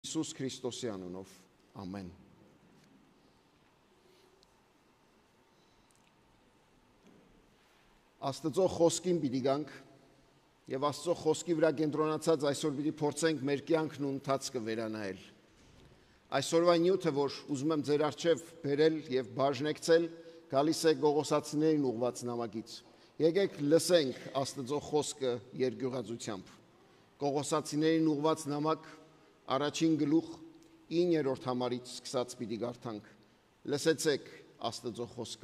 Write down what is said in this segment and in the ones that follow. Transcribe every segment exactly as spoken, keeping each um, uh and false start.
Հիսուս Քրիստոսի անունով, ամեն։ Աստծո խոսքին պիտի գանք եւ Աստծո խոսքի վրա կենտրոնացած այսօր պիտի փորձենք մեր կյանքն ու ընթացքը վերանայել։ Այսօրվա նյութը, որ ուզում եմ ձեր առջև բերել եւ բաժնեկցել, գալիս է Գողոսացիներին ուղված նամակից։ Եկեք լսենք Աստծո խոսքը երկյուղածությամբ։ Գողոսացիներին ուղված նամակ առաջին գլուխ իններորդ համարից սկսած պիտի կարդանք։ Լսեցեք Աստծո խոսքը։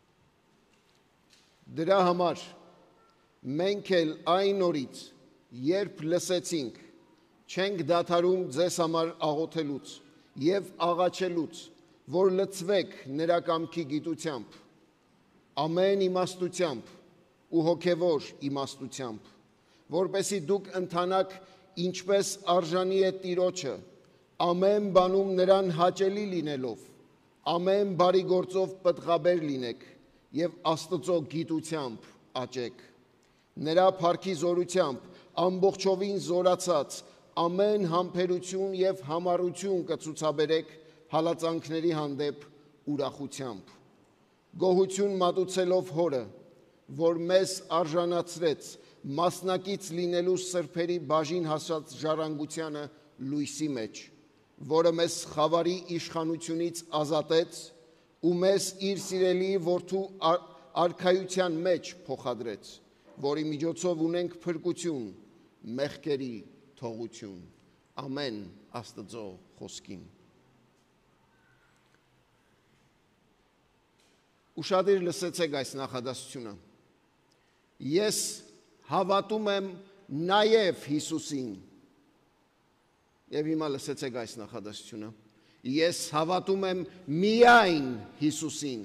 Դրա համար մենք էլ այն օրից, երբ լսեցինք, չենք դադարում ձեզ համար աղոթելուց եւ աղաչելուց, որ լցվեք նրա կամքի գիտությամբ, ամեն իմաստությամբ ու հոգևոր իմաստությամբ, որպեսզի դուք ընթանաք ինչպես արժանի է Տիրոջը, ամեն բանում նրան հաճելի լինելով, ամեն բարի գործով պտղաբեր լինեք եւ Աստծո գիտությամբ աճեք։ Նրա փառքի զորությամբ ամբողջովին զորացած ամեն համբերություն եւ համառություն կցուցաբերեք հալածանքների հանդեպ ուրախությամբ։ Գոհություն մատուցելով Հորը, որ մեզ արժանացրեց մասնակից լինելու սրբերի բաժին հասած ժառանգությանը լույսի մեջ, որը մեզ խավարի իշխանությունից ազատեց ու մեզ իր սիրելի որդու արքայության մեջ փոխադրեց, որի միջոցով ունենք փրկություն, մեղքերի թողություն։ Ամեն Աստծո խոսքին։ Ուշադիր լսեցեք այս նախադասությունը։ Ես հավատում եմ նաև Հիսուսին։ Եվ հիմա լսեցեք այս նախադասությունը։ Ես հավատում եմ միայն Հիսուսին։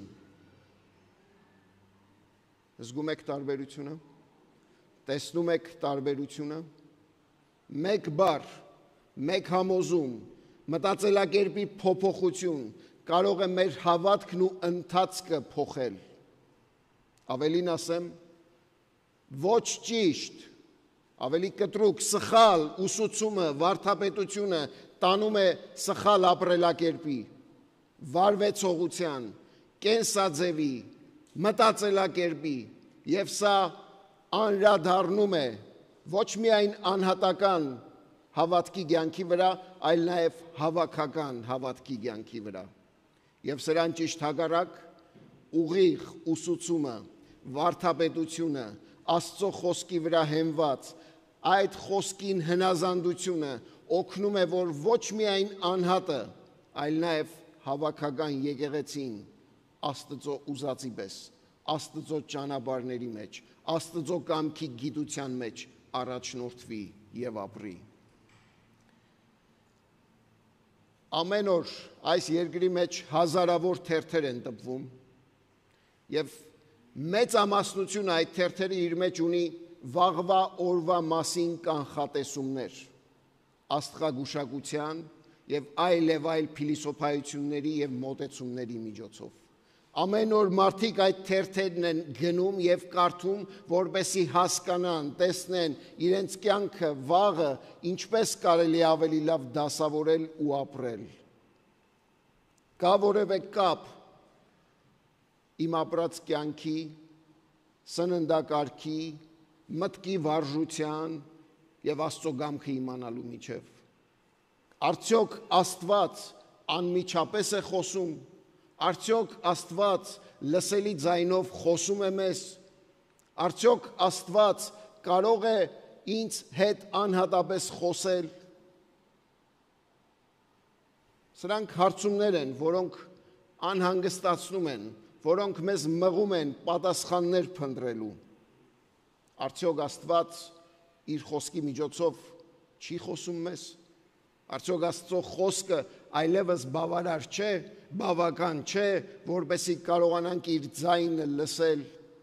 Զգում եք տարբերությունը։ Տեսնում եք տարբերությունը։ Մեկ բառ, մեկ համոզում, մտածելակերպի փոփոխություն կարող է մեր հավատքն ու ընթացքը փոխել։ Ավելին ասեմ, ոչ ճիշտ, ավելի կտրուկ, սխալ ուսուցումը, վարդապետությունը տանում է սխալ ապրելակերպի, վարվեցողության, կենսաձևի, մտածելակերպի, եւ սա անդրադառնում է ոչ միայն անհատական հավատքի կյանքի վրա, այլ նաեւ հավաքական հավատքի կյանքի վրա։ Եվ սրան ճիշտ հակառակ ուղիղ ուսուցումը, վարդապետությունը, Աստծո խոսքի վրա հենված, այդ խոսքին հնազանդությունը օգնում է, որ ոչ միայն անհատը, այլ նաև հավաքական եկեղեցին Աստծո ուզածի պես, Աստծո ճանապարհների մեջ, Աստծո կամքի գիտության մեջ առաջնորդվի եւ ապրի։ Ամեն օր այս երկրի մեջ հազարավոր թերթեր են տպվում եւ մեծամասնությունը այդ թերթերը իր մեջ ունի վաղվա օրվա մասին կանխատեսումներ, աստղագուշակության եւ այլ եւ այլ փիլիսոփայությունների եւ մոտեցումների միջոցով։ Ամեն օր մարդիկ այդ թերթերն են գնում եւ կարդում, որպեսզի հասկանան, տեսնեն իրենց կյանքը վաղը ինչպես կարելի ավելի լավ դասավորել ու ապրել։ Կա որևէ կապ իմ ապրած կյանքի, սննդակարգի, մտքի վարժության եւ Աստծո կամքը իմանալու միջև։ Արդյոք Աստված անմիջապես է խոսում, արդյոք Աստված լսելի ձայնով խոսում է մեզ, արդյոք Աստված կարող է ինձ հետ անհատապես խոսել։ Սրանք հարցումներ են, որոնք անհանգստացնում են, որոնք մեզ մղում են պատասխաններ փնտրելու։ Արդյոք Աստված իր խոսքի միջոցով չի խոսում մեզ։ Արդյոք Աստծո խոսքը այլևս բավարար չէ, բավական չէ, որպեսզի կարողանանք իր ձայնը լսել։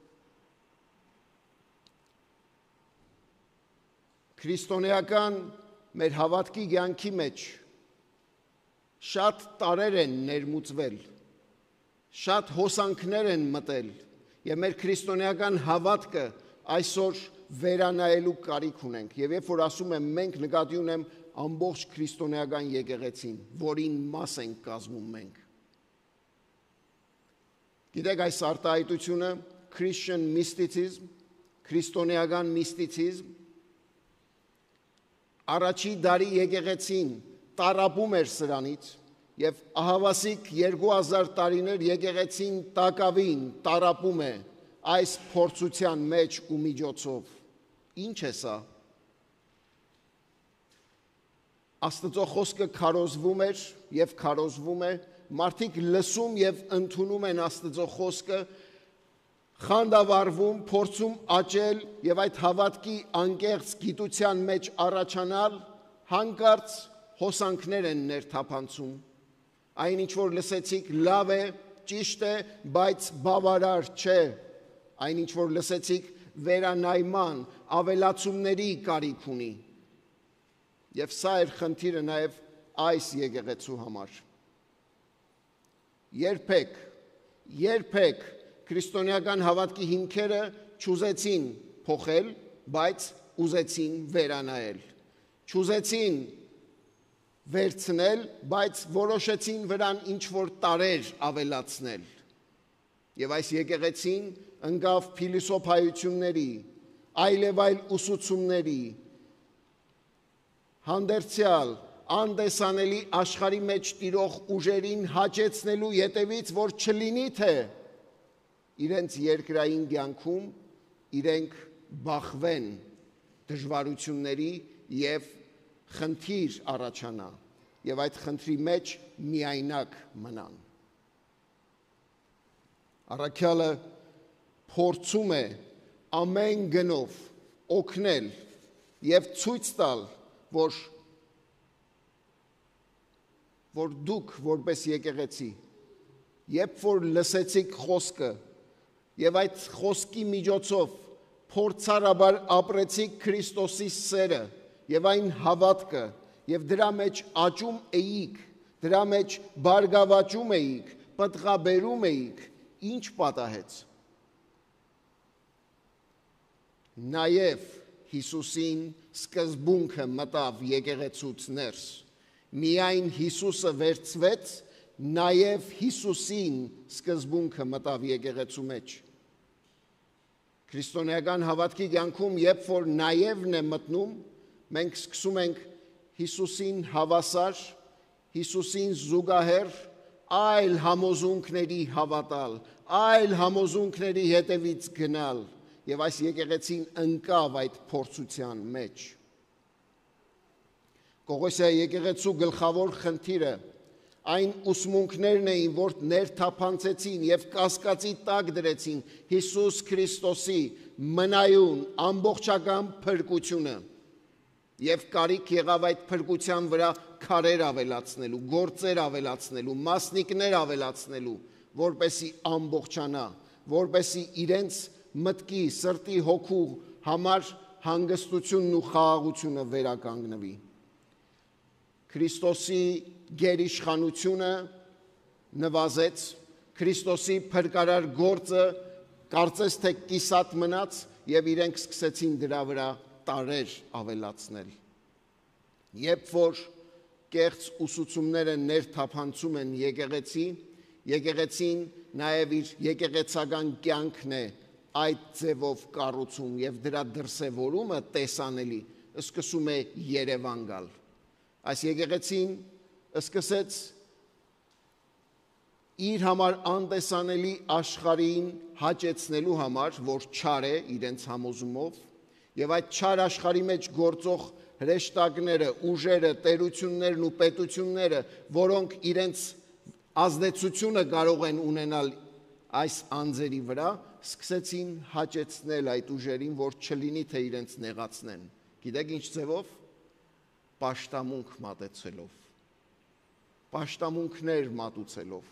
Քրիստոնեական մեր հավատքի կյանքի մեջ շատ տարեր են ներմուծվել, շատ հոսանքներ են մտել եւ մեր քրիստոնեական հավատքը այսօր վերանայելու կարիք ունենք։ Եվ երբ որ ասում եմ մենք, նկատի ունեմ ամբողջ քրիստոնեական եկեղեցին, որին մաս ենք կազմում մենք։ Գիտեք, այս արտահայտությունը Christian mysticism, քրիստոնեական միստիցիզմ, առաջի դարի եկեղեցին տարապում էր սրանից եւ ահավասիկ երկու հազար տարիներ եկեղեցին տակավին տարապում է այս փորձության մեջ ու միջոցով։ Ինչ է սա։ Աստծո խոսքը քարոզվում էր եւ քարոզվում է, մարդիկ լսում եւ ընդունում են Աստծո խոսքը, խանդավառվում, փորձում աճել եւ այդ հավատքի անկեղծ գիտության մեջ առաջանալ, հանկարծ հոսանքներ են ներթափանցում։ Այն ինչ որ լսեցիք լավ է, ճիշտ է, բայց բավարար չէ։ Այն ինչ որ լսեցիք վերանայման, ավելացումների կարիք ունի։ Եվ սա էր խնդիրը նաև այս եկեղեցու համար։ Երբեք, երբեք քրիստոնեական հավատքի հիմքերը չուզեցին փոխել, բայց ուզեցին վերանայել։ Չուզեցին վերցնել, բայց որոշեցին վրան ինչ-որ տարեր ավելացնել։ Եվ այս եկեղեցին ընկավ փիլիսոփայությունների, այլևայլ ուսուցումների, հանդերձյալ, անդեսանելի աշխարհի մեջ տիրող ուժերին հաճեցնելու ետևից, որ չլինի թե իրենց երկրային կյանքում իրենք բախվեն դժվարությունների եւ խնդիր առաջանա եւ այդ խնդրի մեջ միայնակ մնան։ Առաքյալը փորձում է ամեն գնով օգնել եւ ցույց տալ, որ որ դուք որպես եկեղեցի, երբ որ լսեցիք խոսքը եւ այդ խոսքի միջոցով փորձառաբար ապրեցիք Քրիստոսի սերը եւ այն հավատքը եւ դրա մեջ աճում էիք, դրա մեջ բարգավաճում էիք, պատղաբերում էիք, ինչ պատահեց։ Նաեւ Հիսուսին սկզբունքը մտավ եկեղեցուց ներս։ Միայն Հիսուսը վերցվեց, նաև Հիսուսին սկզբունքը մտավ եկեղեցու մեջ։ Քրիստոնեական հավատքի կյանքում, երբ որ նաև-ն է մտնում, մենք սկսում ենք Հիսուսին հավասար, Հիսուսին զուգահեռ այլ համոզունքների հավատալ, այլ համոզունքների հետևից գնալ, եւ այս եկեղեցին ընկավ այդ փորձության մեջ։ Կողոսիայի եկեղեցու գլխավոր խնդիրը այն ուսմունքներն էին, որ ներթափանցեցին եւ կասկածի տակ դրեցին Հիսուս Քրիստոսի մնայուն ամբողջական փրկությունը եւ կարիք եղավ այդ փրկության վրա քարեր ավելացնելու, գործեր ավելացնելու, մասնիկներ ավելացնելու, որպեսի ամբողջանա, որպեսի իրենց մտքի, սրտի, հոգու համար հանգստությունն ու խաղաղությունը վերականգնվի։ Քրիստոսի գերիշխանությունը նվազեց, Քրիստոսի փրկարար գործը կարծես թե կիսատ մնաց եւ իրենք սկսեցին դրա վրա տարեր ավելացնել։ Երբ որ կեղծ ուսուցումները ներթափանցում են եկեղեցի, եկեղեցին նաեւ իր եկեղեցական կյանքն է այդ ձևով կառուցում եւ դրա դրսևորումը տեսանելի սկսում է Երևան գալ։ Այս եկեղեցին սկսեց իր համար անտեսանելի աշխարհին հաճեցնելու համար, որ չար է իրենց համոզումով, եւ այդ չար աշխարհի մեջ գործող հրեշտակները, ուժերը, տերություններն ու պետությունները, որոնք իրենց ազդեցությունը կարող են ունենալ այս անձերի վրա, սկսեցին հաճեցնել այդ ուժերին, որ չլինի թե իրենց նեղացնեն։ Գիտեք ինչ ձևով։ Պաշտամունք մատեցելով, պաշտամունքներ մատուցելով։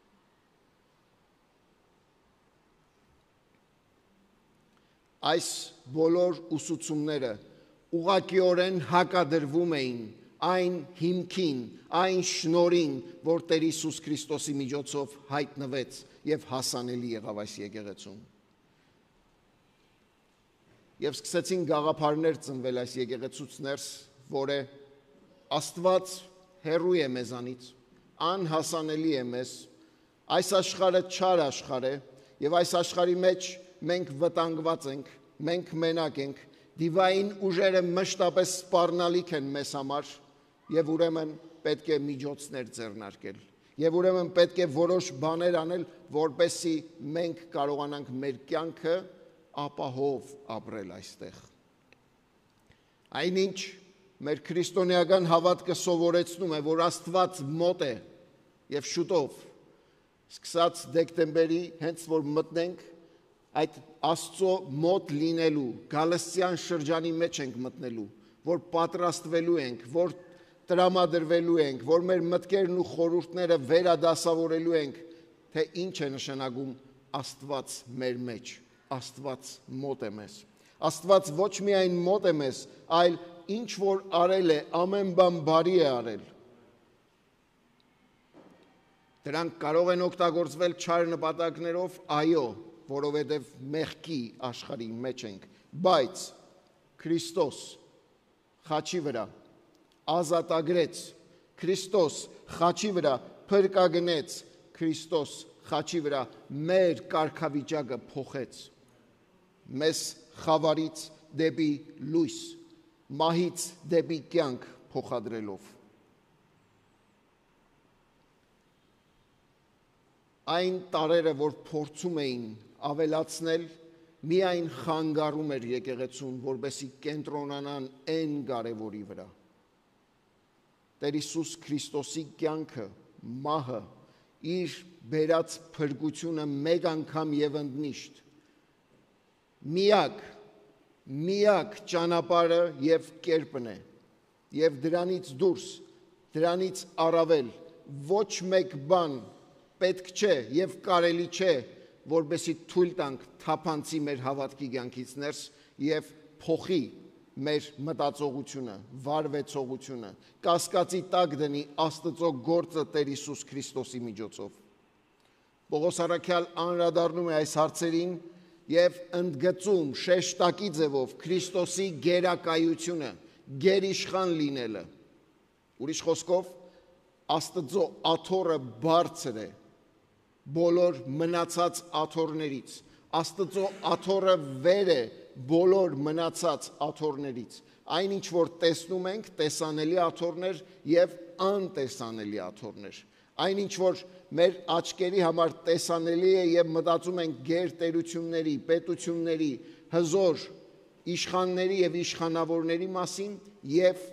Այս բոլոր ուսուցումները ուղղակիորեն հակադրվում էին այն հիմքին, այն շնորհին, որ Տեր Հիսուս Քրիստոսի միջոցով հայտնվեց եւ հասանելի եղավ այս եկեղեցում։ Եվ սկսեցին գաղափարներ ծնվել այս եկեղեցուց ներս, որ է Աստված հեռու է մեզանից, անհասանելի է մեզ, այս աշխարհը չար աշխարհ է, եւ այս աշխարհի մեջ մենք վտանգված ենք, մենք մենակ ենք, դիվային ուժերը մշտապես սպառնալիք են մեզ համար, եւ ուրեմն պետք է միջոցներ ձեռնարկել, եւ ուրեմն պետք է որոշ բաներ անել, որպեսզի մենք կարողանանք մեր կյանքը ապահով ապրել այստեղ։ Այնինչ մեր քրիստոնեական հավատքը սովորեցնում է, որ Աստված մոտ է եւ շուտով, սկսած դեկտեմբերի, հենց որ մտնենք այդ Աստծո մոտ լինելու, գալստյան շրջանի մեջ ենք մտնելու, որ պատրաստվելու ենք, որ տրամադրվելու ենք, որ մեր մտքերն ու խորհուրդները վերադասավորելու ենք, թե ինչ է նշանակում Աստված մեր մեջ, Աստված մոտ է մեզ։ Աստված ոչ միայն մոտ է մեզ, այլ ինչ որ արել է, ամեն բան բարի է արել։ Դրանք կարող են օգտագործվել չար նպատակներով, այո, որովհետև մեղքի աշխարհի մեջ ենք, բայց Քրիստոս խաչի վրա ազատագրեց, Քրիստոս խաչի վրա փրկագնեց, Քրիստոս խաչի վրա մեր կարգավիճակը փոխեց, մեզ խավարից դեպի լույս, մահից դեպի կյանք փոխադրելով։ Այն տարերը, որ փորձում էին ավելացնել, միայն խանգարում էր եկեղեցուն, որպեսզի կենտրոնանան այն կարևորի վրա։ Տեր Հիսուս Քրիստոսի կյանքը, մահը, իր բերած փրկությունը մեկ անգամ եւ ընդմիշտ, միակ, միակ ճանապարհը եւ կերպն է, եւ դրանից դուրս, դրանից առավել ոչ մեկ բան պետք չէ եւ կարելի չէ, որպեսզի թույլ տանք թափանցի մեր հավատքի կյանքից ներս եւ փոխի մեր մտածողությունը, վարվեցողությունը, կասկածի տակ դնի Աստծո գործը Տեր Հիսուս Քրիստոսի միջոցով։ Պողոս առաքյալ անդրադառնում է այս հարցերին եւ ընդգծում շեշտակի ձևով Քրիստոսի գերակայությունը, գերիշխան լինելը։ Ուրիշ խոսքով, Աստծո աթոռը բարձր է բոլոր մնացած աթոռներից, Աստծո աթոռը վեր է բոլոր մնացած աթոռներից, այն ինչ որ տեսնում ենք, տեսանելի աթոռներ եւ անտեսանելի աթոռներ, այն ինչ որ մեր աչքերի համար տեսանելի է եւ մտածում ենք գերտերությունների, պետությունների, հզոր իշխանների եւ իշխանավորների մասին եւ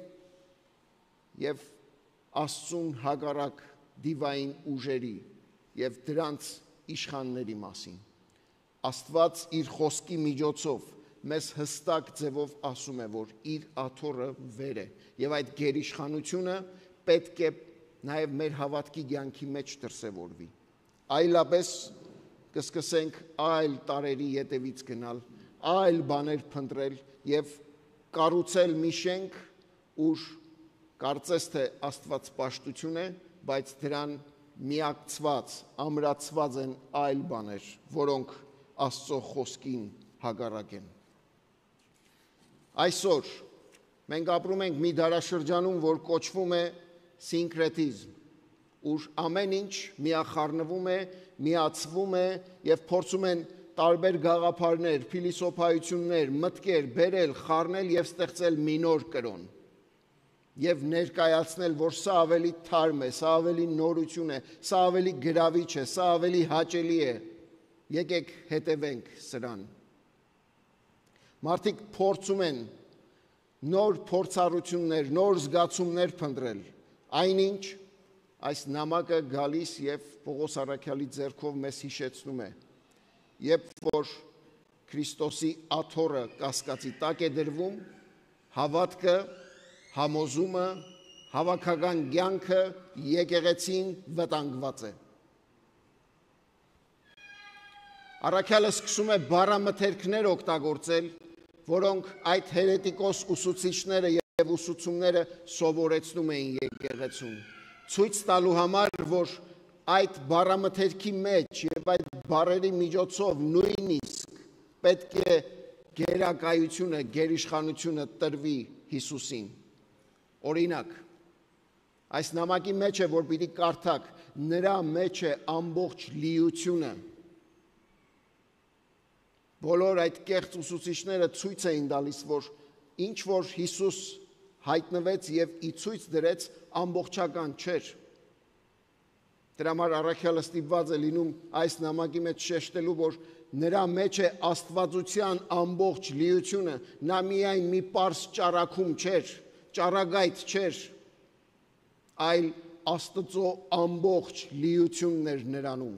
եւ Աստծուն հակառակ դիվային ուժերի եւ դրանց իշխանների մասին։ Աստված իր խոսքի միջոցով մեզ հստակ ձևով ասում է, որ իր աթոռը վեր է եւ այդ գերիշխանությունը պետք է նաեւ մեր հավատքի կյանքի մեջ դրսևորվի։ Այլապես կսկսենք այլ տարերի ետևից գնալ, այլ բաներ փնտրել եւ կառուցել մի շենք, ուր կարծես թե Աստված պաշտություն է, բայց դրան միակցված, ամրացված են այլ բաներ, որոնք Աստծո խոսքին հակառակ են։ Այսօր մենք ապրում ենք մի դարաշրջանում, որ կոչվում է սինկրետիզմ, ուր ամեն ինչ միախառնվում է, միացվում է եւ փորձում են տարբեր գաղափարներ, փիլիսոփայություններ, մտքեր բերել, խառնել եւ ստեղծել մի նոր կրոն եւ ներկայացնել, որ սա ավելի թարմ է, սա ավելի նորություն է, սա ավելի գրավիչ է, սա ավելի հաճելի է։ Եկեք հետևենք սրան։ Մարդիկ փորձում են նոր փորձառություններ, նոր զգացումներ փնտրել, այնինչ այս նամակը գալիս եւ Պողոս առաքյալի ձեռքով մեզ հիշեցնում է, երբ որ Քրիստոսի աթոռը կասկածի տակ է դրվում, հավատքը, համոզումը, հավաքական կյանքը, եկեղեցին վտանգված է։ Առաքյալը սկսում է բառամթերքներ օգտագործել, որոնք այդ հերետիկոս ուսուցիչները եւ ուսուցումները սովորեցնում էին եկեղեցուն, ցույց տալու համար, որ այդ բառամթերքի մեջ եւ այդ բառերի միջոցով նույնիսկ պետք է գերակայությունը, գերիշխանությունը տրվի Հիսուսին։ Օրինակ, Այս նամակի մեջ է, որ պիտի կարդակ, նրա մեջ է ամբողջ լիությունը։ Բոլոր այդ կեղծ ուսուցիչները ցույց էին տալիս, որ ինչ որ Հիսուս հայտնվեց եւ ի ցույց դրեց ամբողջական չէր։ Դրա համար առաքյալը ստիպված է լինում այս նամակի մեջ շեշտելու, որ նրա մեջ է աստվածության ամբողջ լիությունը, նա միայն մի պարզ ճառագում չէր, ճառագայթ չէր, այլ Աստծո ամբողջ լիությունն էր նրանում։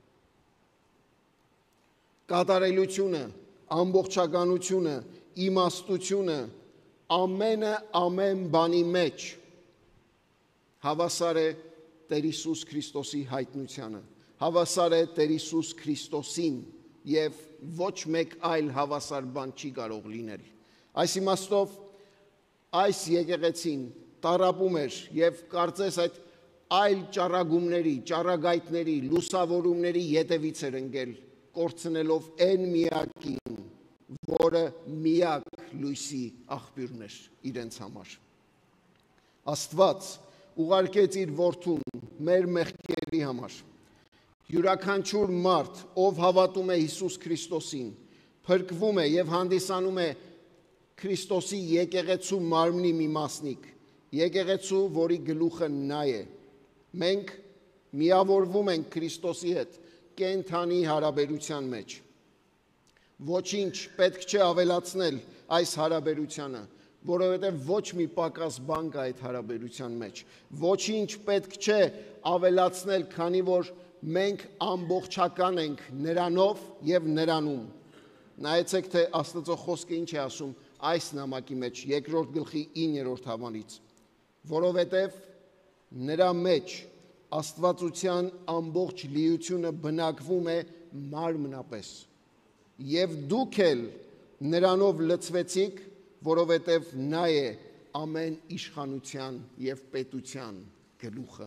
Կատարելությունը, ամբողջականությունը, իմաստությունը, ամենը ամեն բանի մեջ հավասար է Տեր Հիսուս Քրիստոսի հայտնությանը, հավասար է Տեր Հիսուս Քրիստոսին եւ ոչ մեկ այլ հավասար բան չի կարող լինել։ Այս իմաստով այս եկեղեցին տառապում էր եւ կարծես այդ այլ ճառագումների, ճառագայթների, լուսավորումների ետևից էր ընկել, կորցնելով այն միակին, որը միակ լույսի աղբյուրն էր իրենց համար։ Աստված ուղարկեց իր որդուն մեր մեղքերի համար։ Յուրաքանչյուր մարդ, ով հավատում է Հիսուս Քրիստոսին, փրկվում է եւ հանդիսանում է Քրիստոսի եկեղեցու մարմնի մի մասնիկ, եկեղեցու, որի գլուխը նա է։ Մենք միավորվում ենք Քրիստոսի հետ կենդանի հարաբերության մեջ։ Ոչինչ պետք չէ ավելացնել այս հարաբերությանը, որովհետև ոչ մի պակաս բան կա այդ հարաբերության մեջ։ Ոչինչ պետք չէ ավելացնել, քանի որ մենք ամբողջական ենք նրանով եւ նրանում։ Նայեցեք, թե Աստծո խոսքը ինչ է ասում այս նամակի մեջ, երկրորդ գլխի իններորդ հավանից, որովհետև նրա մեջ աստվածության ամբողջ լիությունը բնակվում է մարմնապես, եւ դուք էլ նրանով լցվեցիք, որովհետև նա է ամեն իշխանության եւ պետության գլուխը։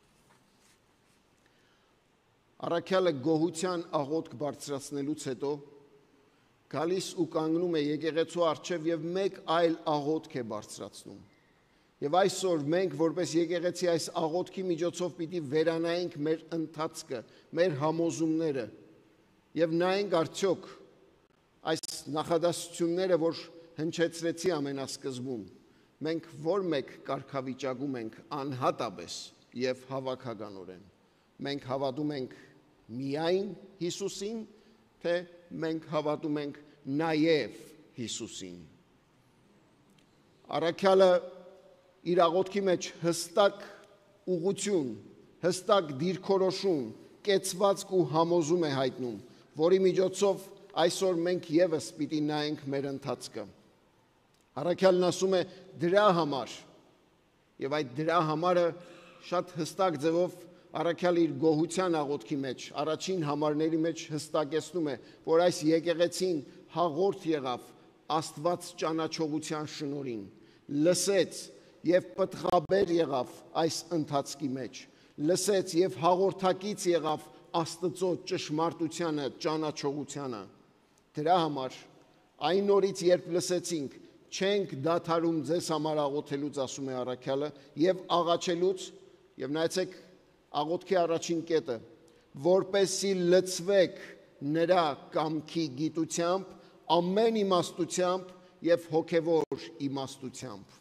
Առաքյալը գոհության աղոթք բարձրացնելուց հետո գալիս ու կանգնում է եկեղեցու առջև եւ մեկ այլ աղոթք է բարձրացնում։ Եվ այսօր մենք որպես եկեղեցի այս աղոթքի միջոցով պիտի վերանայենք մեր ընթացքը, մեր համոզումները եւ նայենք արդյոք այս նախադասությունները, որ հնչեցրեցի ամենասկզբում, մենք որ մեկ կարգավիճակում ենք անհատապես եւ հավաքականորեն։ Մենք հավատում ենք միայն Հիսուսին, թե մենք հավատում ենք նաեւ Հիսուսին։ Առաքյալը իր աղոթքի մեջ հստակ ուղղություն, հստակ դիրքորոշում, կեցվածք ու համոզում է հայտնում, որի միջոցով այսօր մենք եւս պիտի նայենք մեր ընթացքը։ Առաքյալն ասում է դրա համար, եւ այդ դրա համարը շատ հստակ ձևով առաքյալը իր գոհության աղոթքի մեջ, առաջին համարների մեջ հստակեցնում է, որ այս եկեղեցին հաղորդ եղավ Աստված ճանաչողության շնորհին, լսեց եւ պտղաբեր եղավ այս ընթացքի մեջ, լսեց եւ հաղորդակից եղավ Աստծո ճշմարտությանը, ճանաչողությանը։ Դրա համար այն օրից, երբ լսեցինք, չենք դադարում ձեզ համար աղոթելուց, ասում է առաքյալը, եւ աղաչելուց, եւ նայեցեք աղոթքի առաջին կետը, որպեսզի լցվեք նրա կամքի գիտությամբ, ամեն իմաստությամբ եւ հոգեվոր իմաստությամբ։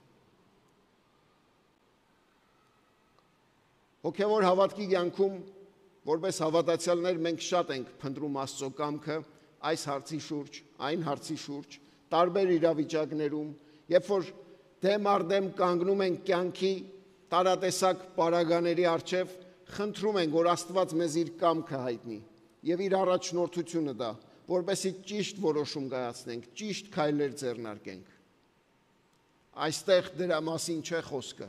Հոգեվոր հավատքի կյանքում, որպես հավատացյալներ, մենք շատ ենք փնտրում Աստծո կամքը այս հարցի շուրջ, այն հարցի շուրջ, տարբեր իրավիճակներում, երբ որ դեմ առ դեմ կանգնում ենք կյանքի տարատեսակ պարագաների առջև, խնդրում ենք, որ Աստված մեզ իր կամքը հայտնի եւ իր առաջնորդությունը տա, որպեսզի ճիշտ որոշում կայացնենք, ճիշտ քայլեր ձեռնարկենք։ Այստեղ դրա մասին չէ խոսքը։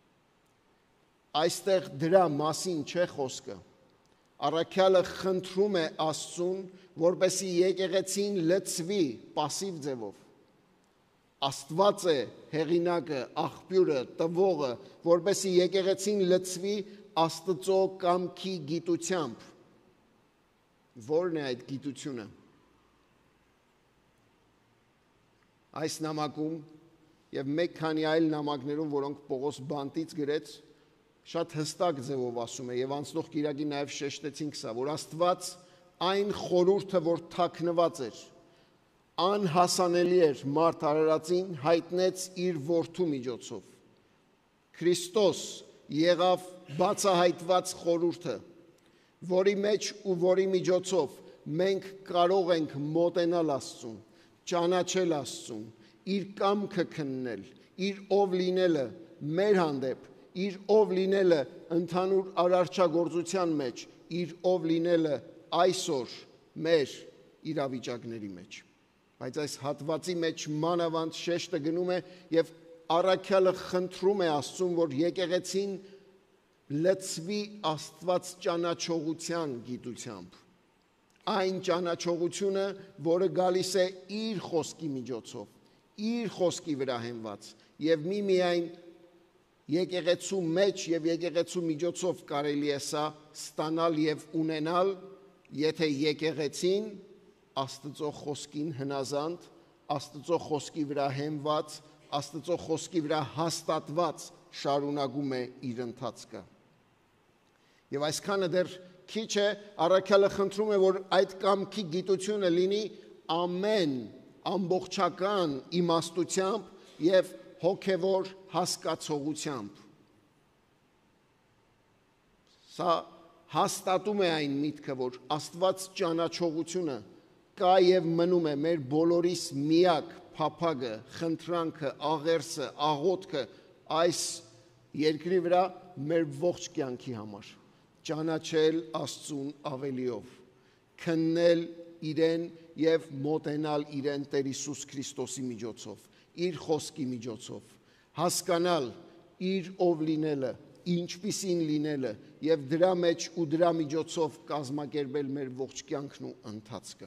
Այստեղ դրա մասին չէ խոսքը։ Առաքյալը խնդրում է Աստծուն, որպեսզի եկեղեցին լցվի պասիվ ձևով։ Աստված է հեղինակը, աղբյուրը, տվողը, որպեսզի եկեղեցին լցվի Աստծո կամքի գիտությամբ։ Ո՞րն է այդ գիտությունը։ Այս նամակում եւ մեկ քանի այլ նամակներում, որոնք Պողոս բանտից գրեց, շատ հստակ ձևով ասում է եւ անցնող կիրակի նաեւ շեշտեցինք սա, որ Աստված այն խորհուրդը, որ թաքնված էր, անհասանելի էր մարդ արարածին, հայտնեց իր որդու միջոցով։ Քրիստոս եղավ բացահայտված խորհուրդը, որի մեջ ու որի միջոցով մենք կարող ենք մոտենալ Աստծուն, ճանաչել Աստծուն, իր կամքը քննել, իր ով լինելը մեր հանդեպ, իր ով լինելը ընդհանուր արարչագործության մեջ, իր ով լինելը այսօր մեր իրավիճակների մեջ։ Բայց այս հատվածի մեջ մանավանդ շեշտը գնում է եւ առաքյալը խնդրում է Աստծուն, որ եկեղեցին լցվի Աստված ճանաչողության գիտությամբ։ Այն ճանաչողությունը, որը գալիս է իր խոսքի միջոցով, իր խոսքի վրա հենված եւ միմիայն եկեղեցու մեջ եւ եկեղեցու միջոցով կարելի է սա ստանալ եւ ունենալ, եթե եկեղեցին Աստծո խոսքին հնազանդ, Աստծո խոսքի վրա հենված, Աստծո խոսքի վրա հաստատված շարունակում է իր ընթացքը։ Եվ այսքանը դեռ քիչ է, առաքյալը խնդրում է, որ այդ կամքի գիտությունը լինի ամեն ամբողջական իմաստությամբ եւ հոգևոր հասկացողությամբ։ Սա հաստատում է այն միտքը, որ Աստված ճանաչողությունը կա եւ մնում է մեր բոլորիս միակ փափագը, խնդրանքը, աղերսը, աղոթքը այս երկրի վրա մեր ողջ կյանքի համար։ Ճանաչել Աստծուն ավելիով, քննել իրեն եւ մոտենալ իրեն Տեր Հիսուս Քրիստոսի միջոցով, իր խոսքի միջոցով, հասկանալ իր ով լինելը, ինչպիսին լինելը եւ դրա մեջ ու դրա միջոցով կազմակերպել մեր ողջ կյանքն ու ընթացքը։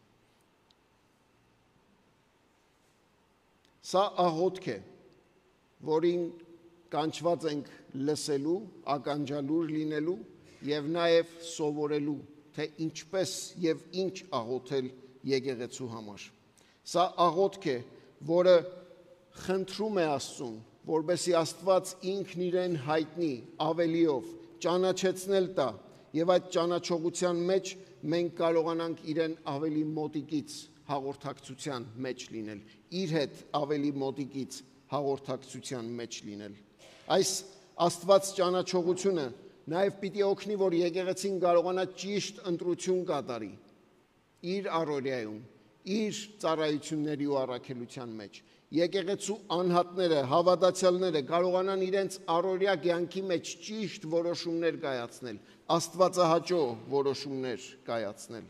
Սա աղոթք է, որին կանչված ենք լսելու, ականջալուր լինելու եւ նաեւ սովորելու, թե ինչպես եւ ինչ աղոթել եկեղեցու համար։ Սա աղոթք է, որը խնդրում է Աստծուն, որպեսզի Աստված ինքն իրեն հայտնի ավելիով, ճանաչեցնել տա եւ այդ ճանաչողության մեջ մենք կարողանանք իրեն ավելի մոտիկից հաղորդակցության մեջ լինել, իր հետ ավելի մոտիկից հաղորդակցության մեջ լինել։ Այս Աստված ճանաչողությունը նաև պիտի օգնի, որ եկեղեցին կարողանա ճիշտ ընտրություն կատարի իր առօրյայում, իր ծառայությունների ու առաքելության մեջ։ Եկեղեցու անհատները, հավատացյալները կարողանան իրենց առօրյա կյանքի մեջ ճիշտ որոշումներ կայացնել, աստվածահաճո որոշումներ կայացնել։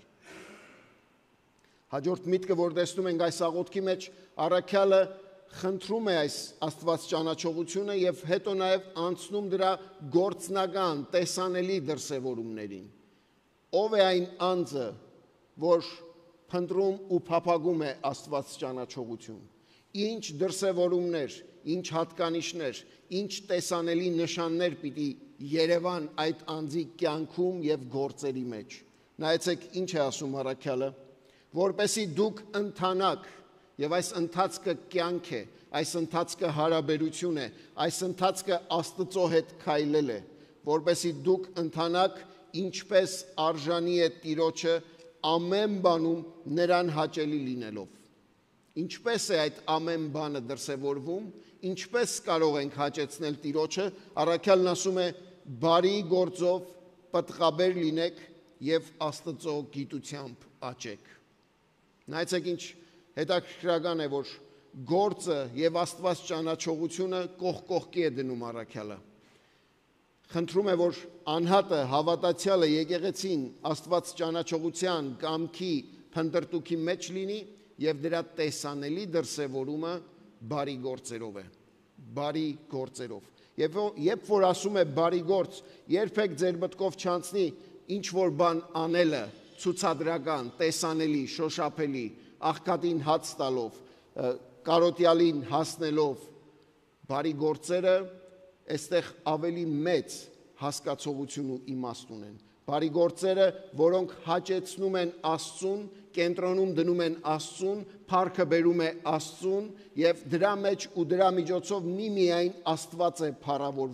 Հաջորդ միտքը, որ տեսնում ենք այս աղոթքի մեջ, առաքյալը խնդրում է այս Աստված ճանաչողությունը եւ հետո նաեւ անցնում դրա գործնական, տեսանելի դրսևորումներին։ Ով է այն անձը, որ փնտրում ու փափագում է Աստված ճանաչողություն։ Ինչ դրսևորումներ, ինչ հատկանիշներ, ինչ տեսանելի նշաններ պիտի Երևան այդ անձի կյանքում եւ գործերի մեջ։ Նայեցեք ինչ է ասում առաքյալը, որպեսի դուք ընթանաք, եւ այս ընթացքը կյանք է, այս ընթացքը հարաբերություն է, այս ընթացքը Աստծո հետ քայլել է, որպեսի դուք ընթանաք, ինչպես արժանի է Տիրոջը ամեն բանում նրան հաճելի լինելով։ Ինչպես է այդ ամեն բանը դրսևորվում, ինչպես կարող ենք հաճեցնել Տիրոջը, առաքյալն ասում է բարի գործով պտղաբեր լինեք եւ Աստծո գիտությամբ աճեք։ Նայեցեք ինչ հետաքրքրական է, որ գործը եւ Աստված ճանաչողությունը կողք կողքի է դնում առաքյալը։ Խնդրում է, որ անհատը, հավատացյալը, եկեղեցին Աստված ճանաչողության կամքի փնտրտուքի մեջ լինի եւ դրա տեսանելի դրսևորումը բարի գործերով է, բարի գործերով։ Եվ երբ որ ասում է բարի գործ, երբեք ձեր մտքով չանցնի ինչ որ բան անելը, ցուցադրական, տեսանելի, շոշափելի, աղքատին հաց տալով, կարոտյալին հասնելով, բարի գործերը այստեղ ավելի մեծ հասկացողություն ու իմաստ ունեն։ Բարի գործերը, որոնք հաճեցնում են Աստծուն, կենտրոնում դնում են Աստծուն, փառքը բերում է Աստծուն եւ դրա մեջ ու դրա միջոցով միմիայն Աստված է փառավորվում։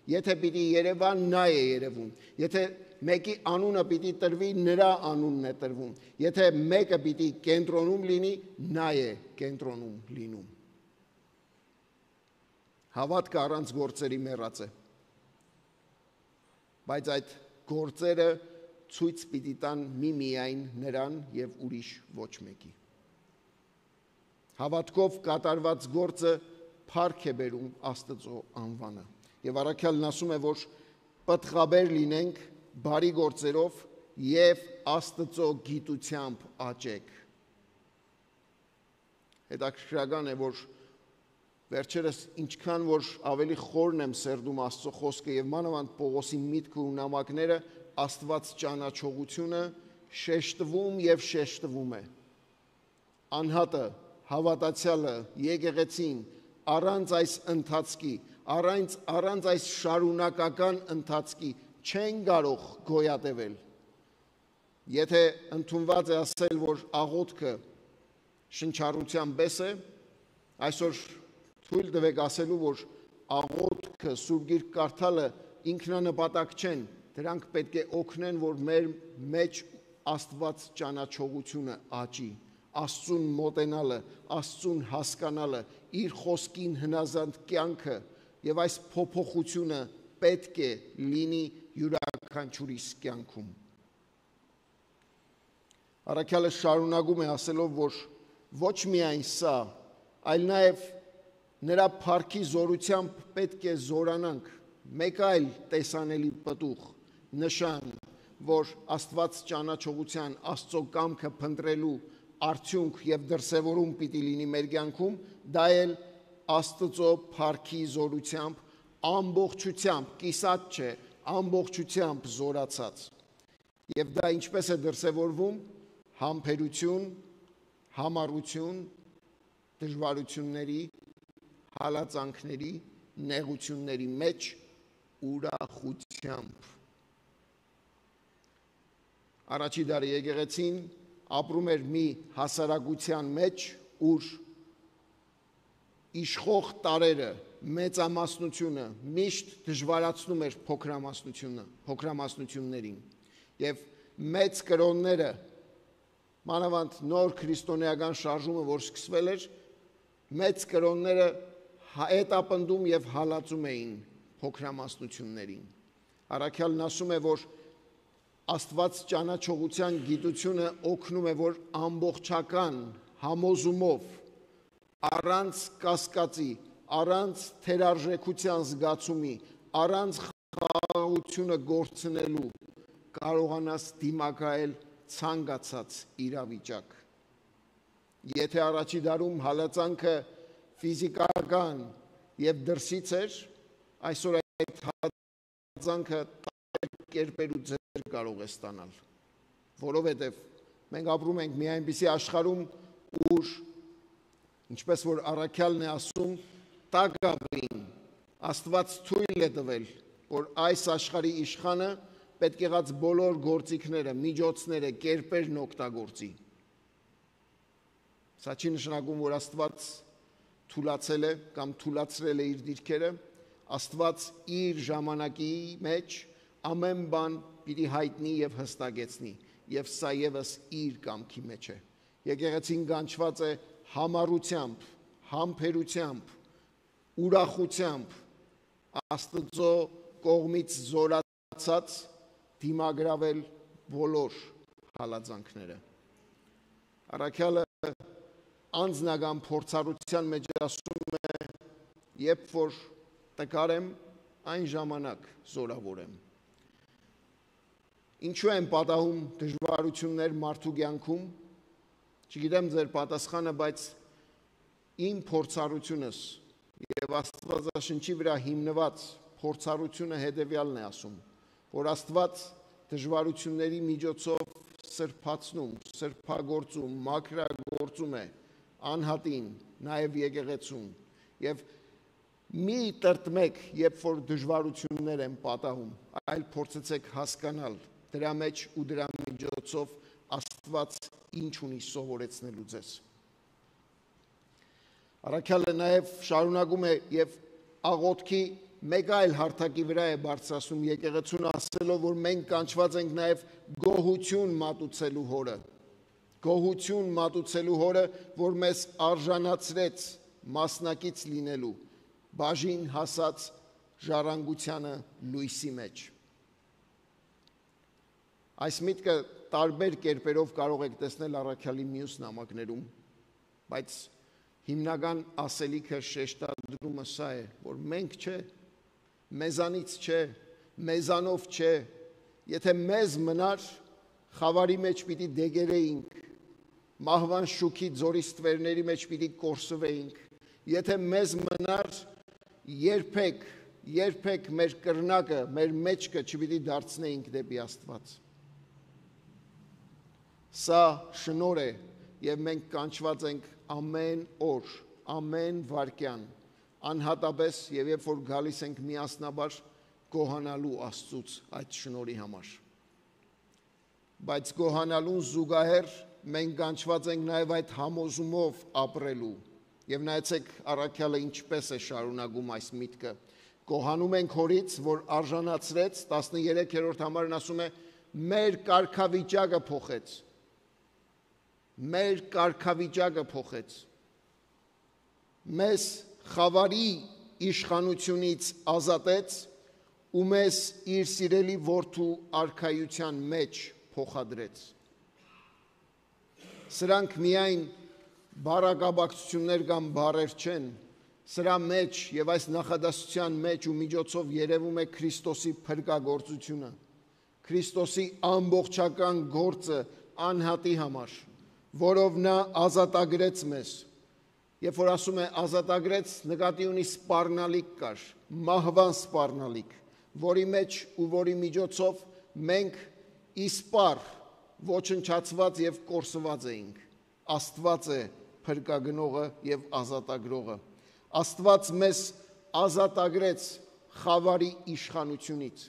Եթե պիտի երևա, նա է երևում։ Եթե մեկի անունը պիտի տրվի, նրա անունն է տրվում։ Եթե մեկը պիտի կենտրոնում լինի, նա է կենտրոնում լինում։ Հավատքը առանց գործերի մեռած է։ Բայց այդ գործերը ցույց պիտի տան միմիայն նրան եւ ուրիշ ոչ մեկի։ Հավատքով կատարված գործը փառք է բերում Աստծո անվանը։ Եվ առաքյալն ասում է, որ պտղաբեր լինենք բարի գործերով եւ Աստծո գիտությամբ աճեք։ Հետաքրքրական է, որ վերջերս ինչքան որ ավելի խորն եմ սերդում Աստծո խոսքը եւ մանավանդ Պողոսի միտքը ու նամակները, Աստված ճանաչողությունը շեշտվում եւ շեշտվում է։ Անհատը, հավատացյալը, եկեղեցին առանց այս ընթացքի, առանց առանց այս շարունակական ընթացքի չեն կարող գոյատևել։ Եթե ընդունված է ասել, որ աղոթքը շնչառության բես է, այսօր թույլ տվեք ասելու, որ աղոթքը, Սուրբ Գիրք կարդալը ինքնանպատակ չեն, դրանք պետք է օգնեն, որ մեր մեջ Աստված ճանաչողությունը աճի, Աստծուն մոտենալը, Աստծուն հասկանալը, իր խոսքին հնազանդ կյանքը եւ այս փոփոխությունը պետք է լինի յուրաքանչյուրիս կյանքում։ Առաքյալը շարունակում է ասելով, որ ոչ միայն սա, այլ նաեւ նրա փառքի զորությամբ պետք է զորանանք, մեկ այլ տեսանելի պտուղ, նշան, որ Աստված ճանաչողության, Աստծո կամքը փնտրելու արդյունք եւ դրսեւորում պիտի լինի մեր կյանքում, դա էլ Աստծո փառքի զորությամբ ամբողջությամբ, կիսատ չէ, ամբողջությամբ զորացած։ Եվ դա ինչպես է դրսևորվում, համբերություն, համառություն, դժվարությունների, հալածանքների, նեղությունների մեջ ուրախությամբ։ Առաջի դարի եկեղեցին ապրում էր մի հասարակության մեջ, ուր իշխող տարերը, մեծամասնությունը միշտ դժվարացնում էր փոքրամասնությունը, փոքրամասնություններին եւ մեծ կրոնները, մանավանդ նոր քրիստոնեական շարժումը, որ սկսվել էր, մեծ կրոնները հետապնդում եւ հալածում էին փոքրամասնություններին։ Առաքյալն ասում է, որ Աստված ճանաչողության գիտությունը օգնում է, որ ամբողջական համոզումով, առանց կասկածի, առանց թերարժեքության զգացումի, առանց խաղաղությունը գործնելու կարողանաս դիմակայել ցանկացած իրավիճակ։ Եթե առաջի դարում հալածանքը ֆիզիկական եւ դրսից էր, այսօր այդ հալածանքը կերպեր ու ձեր կարող է ստանալ, որովհետև մենք ապրում ենք մի այնպիսի աշխարհում, ուր ինչպես որ առաքյալն է ասում, տակավին Աստված թույլ է տվել, որ այս աշխարհի իշխանը պետք եղած բոլոր գործիքները, միջոցները, կերպերն օգտագործի։ Սա չի նշանակում, որ Աստված թուլացել է կամ թուլացրել է իր դիրքերը, Աստված իր ժամանակի մեջ ամեն բան պիտի հայտնի եւ հստակեցնի, եւ սա եւս իր կամքի մեջ է։ Եկեղեցին գանչված է համառությամբ, համբերությամբ, ուրախությամբ Աստծո կողմից զորացած դիմագրավել բոլոր հալածանքները։ Առաքյալը անձնական փորձառության մեջ ասում է, երբ որ տկար եմ, այն ժամանակ զորավոր եմ։ Ինչու են պատահում դժվարություններ մարդու կյանքում, չգիտեմ ձեր պատասխանը, բայց իմ փորձառությունս եւ Աստվածաշնչի վրա հիմնված փորձառությունը հետեւյալն է ասում, որ Աստված դժվարությունների միջոցով սրբացնում, սրբագործում, մաքրագործում է անհատին, նաեւ եկեղեցուն, եւ մի տրտմեք, երբ որ դժվարություններ են պատահում, այլ փորձեցեք հասկանալ դրա մեջ ու դրա միջոցով Աստված ինչ ունի սովորեցնելու ձեզ։ Առաքյալը նաև շարունակում է եւ աղոթքի մեկ այլ հարթակի վրա է բարձրացնում եկեղեցուն, ասելով, որ մենք կանչված ենք նաև գոհություն մատուցելու հորը, գոհություն մատուցելու հորը, որ մեզ արժանացրեց մասնակից լինելու, բաժին հասած ժառանգությանը լույսի մեջ։ Այս միտքը տարբեր կերպերով կարող եք տեսնել առաքյալի մյուս նամակներում, բայց հիմնական ասելիքը շեշտադրումը սա է, որ մենք չէ, մեզանից չէ, մեզանով չէ, եթե մեզ մնար, խավարի մեջ պիտի դեգերեինք, մահվան շուքի ձորի ստվերների մեջ պիտի կորսվեինք, եթե մեզ մնար, երբեք, երբեք մեր կրնակը, մեր մեջքը չպիտի դարձնեինք դեպի Աստված։ Սա շնոր է, և մենք կանչված ենք ամեն օր, ամեն վայրկյան, անհատապես և երբ որ գալիս ենք միասնաբար գոհանալու Աստծուց այդ շնորհի համար։ Բայց գոհանալուն զուգահեռ մենք կանչված ենք նաև այդ համոզումով ապրելու։ Եվ նայեցեք առաքյալը ինչպես է շարունակում այս միտքը։ Գոհանում ենք Հորից, որ արժանացրեց, տասներեքերորդ համարն ասում է, մեր կարգավիճակը փոխեց։ Մեր կարգավիճակը փոխեց։ Մեզ խավարի իշխանությունից ազատեց ու մեզ իր սիրելի որդու արքայության մեջ փոխադրեց։ Սրանք միայն բառակաբակցություններ կամ բառեր չեն, սրա մեջ եւ այս նախադասության մեջ ու միջոցով երևում է Քրիստոսի փրկagorցությունը, Քրիստոսի ամբողջական գործը անհատի համար, որով նա ազատագրեց մեզ։ Երբ որ ասում է ազատագրեց, նկատի ունի սպառնալիք կար, մահվան սպառնալիք, որի մեջ ու որի միջոցով մենք իսպառ, ոչնչացված եւ կորսված էինք։ Աստված է փրկագնողը եւ ազատագրողը։ Աստված մեզ ազատագրեց խավարի իշխանությունից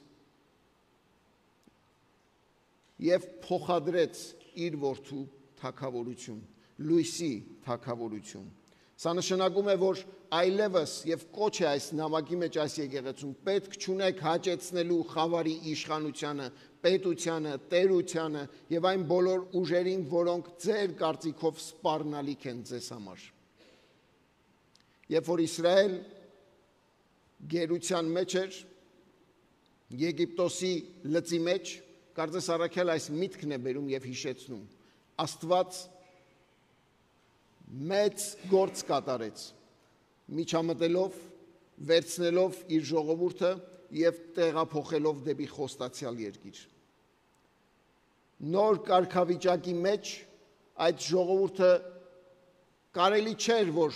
եւ փոխադրեց իր որդու թագավորություն, լույսի թագավորություն։ Սա նշանակում է, որ այլևս եւ կոչ է այս նամակի մեջ այս եկեղեցում պետք չունեք հաճեցնելու խավարի իշխանությանը, պետությանը, տերությանը եւ այն բոլոր ուժերին, որոնք ձեր կարծիքով սպառնալիք են ձեզ համար։ Երբ որ Իսրայել գերության մեջ էր, Եգիպտոսի լծի մեջ, կարծես առաքյալ այս միտքն է բերում եւ հիշեցնում։ Աստված մեծ գործ կատարեց, միջամտելով, վերցնելով իր ժողովուրդը եւ տեղափոխելով դեպի խոստացյալ երկիր։ Նոր կարգավիճակի մեջ այդ ժողովուրդը կարելի չէր, որ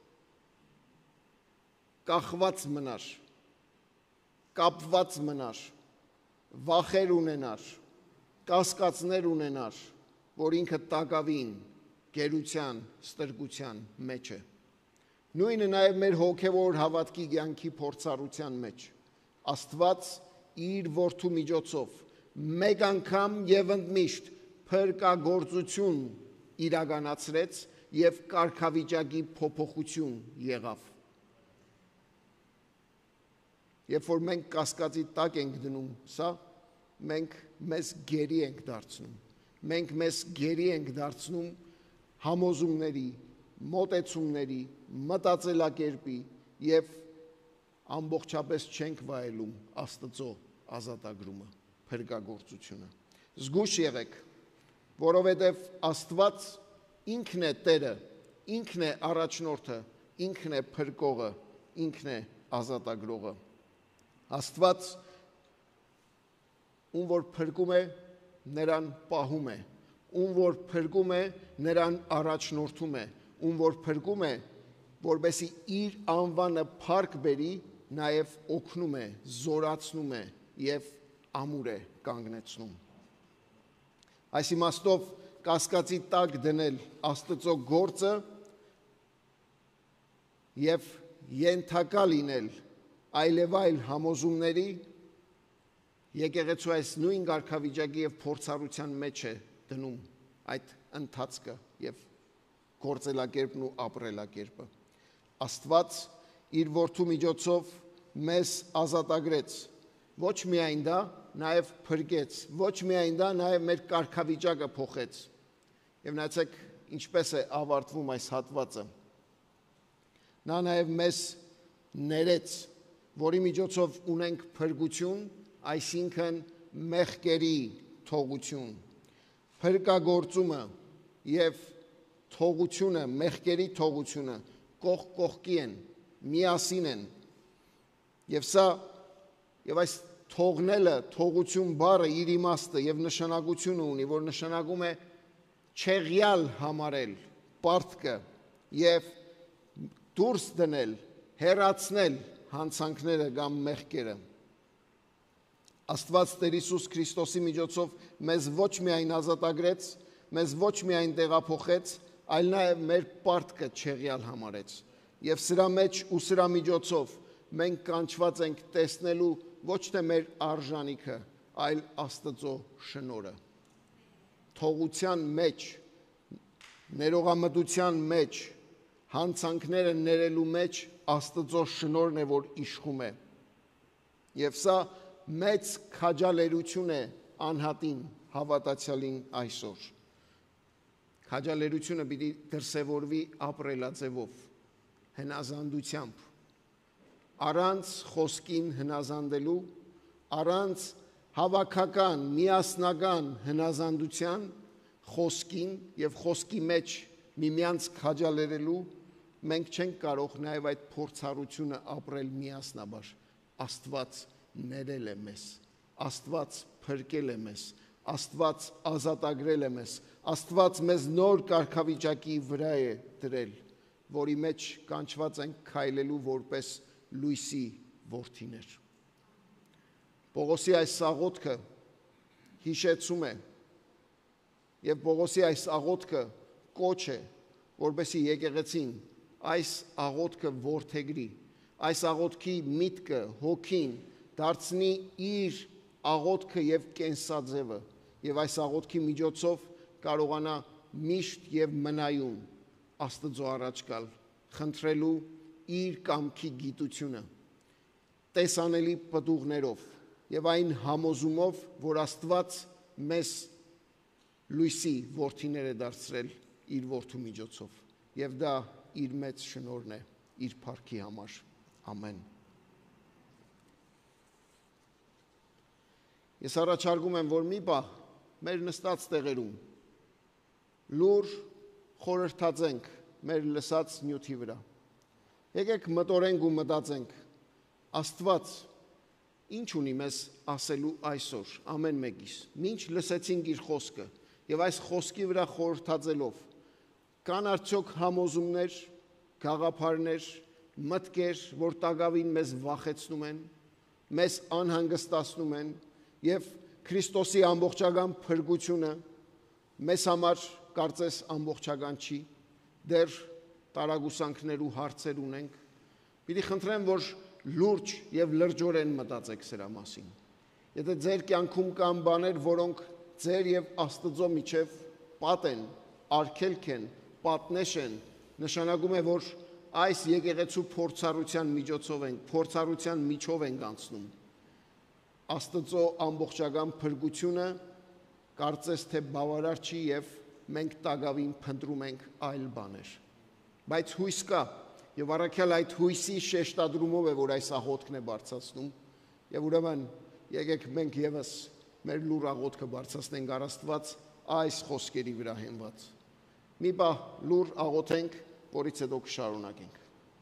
կախված մնար, կապված մնար, վախեր ունենար, կասկածներ ունենար, որ ինքը տակավին, գերության, ստրկության մեջ է։ Նույնը նաև մեր հոգևոր հավատքի կյանքի փորձառության մեջ։ Աստված իր որդու միջոցով մեկ անգամ եւ ընդմիշտ փրկagorցություն իրականացրեց եւ կարգավիճակի փոփոխություն եղավ։ Երբ որ մենք կասկածի տակ ենք դնում սա, մենք մեզ գերի ենք դարձնում։ Մենք մեզ գերի ենք դարձնում համոզումների, մոտեցումների, մտածելակերպի եւ ամբողջապես չենք վայելում Աստծո ազատագրումը, փրկagorցությունը։ Զգույշ եղեք, որովհետեւ Աստված ինքն է Տերը, ինքն է առաջնորդը, ինքն է փրկողը, ինքն է ազատագրողը։ Աստված ում որ փրկում է, նրան պահում է, ում որ փրկում է, նրան առաջնորդում է, ում որ փրկում է, որբեսի իր անվանը փառք բերի, նաև օգնում է, զորացնում է եւ ամուր է կանգնեցնում։ Այս իմաստով կասկածի տակ դնել Աստծո գործը եւ ենթակա լինել այլևայլ համոզումների եկեղեցու այս նույն կարգավիճակի եւ փորձառության մեջ է դնում այդ ընթացքը եւ գործելակերպն ու ապրելակերպը։ Աստված իր որդու միջոցով մեզ ազատագրեց։ Ոչ միայն դա, նաև փրկեց, ոչ միայն դա, նաև մեր կարգավիճակը փոխեց։ Եվ նայեցեք, ինչպես է ավարտվում այս հատվածը։ Նա նաև մեզ ներեց, որի միջոցով ունենք փրկություն, այսինքն մեղքերի թողություն։ Փրկագործումը եւ թողությունը, մեղքերի թողությունը կողք կողքի են, միասին են։ Եվ սա եւ այս թողնելը, թողություն բառը իր իմաստը եւ նշանակությունը ունի, որ նշանակում է չեղյալ համարել, պարտքը եւ դուրս դնել, հեռացնել հանցանքները կամ մեղքերը։ Աստված Տեր Հիսուս Քրիստոսի միջոցով մեզ ոչ միայն ազատագրեց, մեզ ոչ միայն տեղափոխեց, այլ նաև մեր պարտքը չեղյալ համարեց։ Եվ սրա մեջ ու սրա միջոցով մենք կանչված ենք տեսնելու ոչ թե մեր արժանիքը, այլ Աստծո շնորհը։ Թողության մեջ, ներողամտության մեջ, հանցանքները ներելու մեջ Աստծո շնորհն է, որ իշխում է։ Եվ սա մեծ քաջալերություն է անհատին, հավատացյալին այսօր։ Քաջալերությունը պիտի դրսևորվի ապրելաձևով, հնազանդությամբ, առանց խոսքին հնազանդելու, առանց հավաքական, միասնական հնազանդության, խոսքին եւ խոսքի մեջ միմյանց քաջալերելու, մենք չենք կարող նաև այդ փորձառությունը ապրել միասնաբար։ Աստված ներել է մեզ, Աստված փրկել է մեզ, Աստված ազատագրել է մեզ, Աստված մեզ նոր կարգավիճակի վրա է դրել, որի մեջ կանչված ենք քայլելու որպես լույսի որդիներ։ Պողոսի այս աղոթքը հիշեցում է եւ Պողոսի այս աղոթքը կոչ է, որպեսզի եկեղեցին այս աղոթքը որդեգրի, այս աղոթքի միտքը, հոգին դարձնի իր աղոթքը եւ կենսաձևը եւ այս աղոթքի միջոցով կարողանա միշտ եւ մնայուն Աստծո առաջ գալ, խնդրելու իր կամքի գիտությունը, տեսանելի պտուղներով եւ այն համոզումով, որ Աստված մեզ լույսի որդիներ է դարձրել իր որդու միջոցով եւ դա իր մեծ շնորհն է իր փառքի համար։ Ամեն։ Ես առաջարկում եմ, որ մի բան մեր նստած տեղերում լուր խորհրդածենք մեր լսած նյութի վրա։ Եկեք մտորենք ու մտածենք, Աստված ինչ ունի մեզ ասելու այսօր, ամեն մեկիս, մինչ լսեցինք իր խոսքը եւ այս խոսքի վրա խորհրդածելով, կան արդյոք համոզումներ, գաղափարներ, մտքեր, որ տագավին մեզ վախեցնում են, մեզ անհանգստացնում են եւ Քրիստոսի ամբողջական փրկությունը մեզ համար կարծես ամբողջական չի, դեռ տարագուսանքներ ու հարցեր ունենք։ Պիտի խնդրեմ, որ լուրջ եւ լրջորեն մտածեք սրա մասին։ Եթե ձեր կյանքում կան բաներ, որոնք ձեր եւ Աստծո միջև պատ են, արգելք են, պատնեշ են, նշանակում է, որ այս եկեղեցու փորձառության միջոցով ենք, փորձառության միջով ենք անցնում։ Աստծո ամբողջական փրկությունը կարծես թե բավարար չի եւ մենք տագավին փնտրում ենք այլ բաներ։ Բայց հույս կա եւ առաքյալ այդ հույսի շեշտադրումով է, որ այս աղոթքն է բարձրացնում եւ ուրեմն եկեք մենք եւս մեր լուր աղոթքը բարձրացնենք առ Աստված այս խոսքերի վրա հենված։ Մի բա լուր աղոթենք, որից հետո կշարունակենք։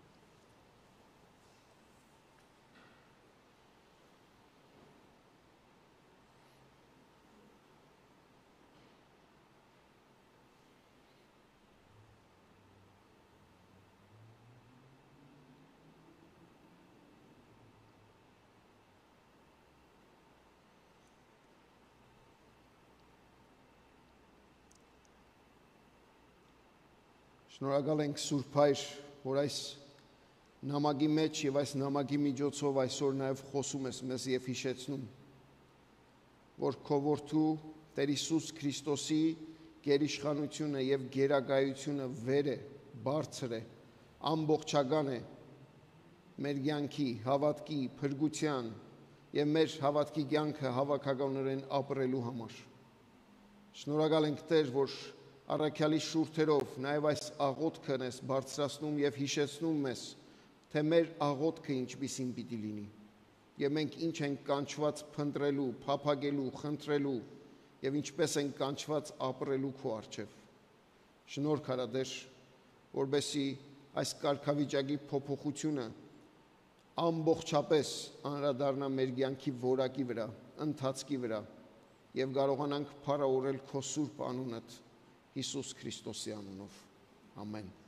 Շնորհակալ ենք Սուրբ Հայր, որ այս նամակի մեջ եւ այս նամակի միջոցով այսօր նաեւ խոսում ես մեզ եւ հիշեցնում, որ քո որդու Տեր Հիսուս Քրիստոսի գերիշխանությունը եւ գերագայությունը վեր է, բարձր է, ամբողջական է։ մեր կյանքի, հավատքի, փրկության եւ մեր հավատքի կյանքը հավաքականորեն ապրելու համար։ Շնորհակալ ենք Տեր, որ առաքյալի շուրթերով նաեւ այս աղոթքն ես բարձրացնում եւ հիշեցնում մեզ, թե մեր աղոթքը ինչպիսին պիտի լինի եւ մենք ինչ ենք կանչված փնտրելու, փափագելու, խնդրելու եւ ինչպես ենք կանչված ապրելու քո առջեւ։ Շնորհ քարա Տեր, որբեսի այս կարգավիճակի փոփոխությունը ամբողջապես անդրադառնա մեր կյանքի որակի վրա, ընթացքի վրա եւ կարողանանք փառավորել քո սուրբ անունդ Հիսուս Քրիստոսի անունով։ Ամեն։